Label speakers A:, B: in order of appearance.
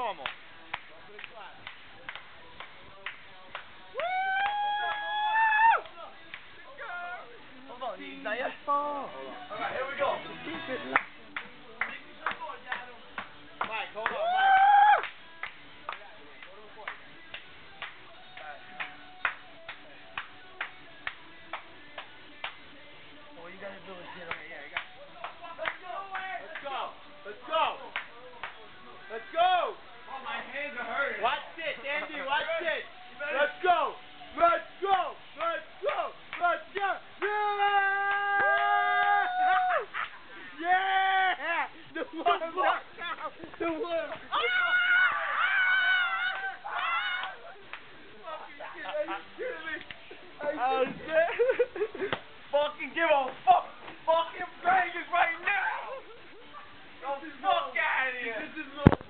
A: normal. Hold on, he's not yet far.
B: Alright, here we go.
A: Mike, hold on, Mike. All you gotta do is get over here. Let's go! Let's go! Let's go!
B: Oh, my hands are hurting.
A: Watch this, Andy, watch this. Let's go! Let's go! Let's go! Let's go! Yeah! Yeah! The one! The one! Oh shit!
B: Fucking give a fuck! Fucking Vegas right now! Go fuck out of here!
A: This is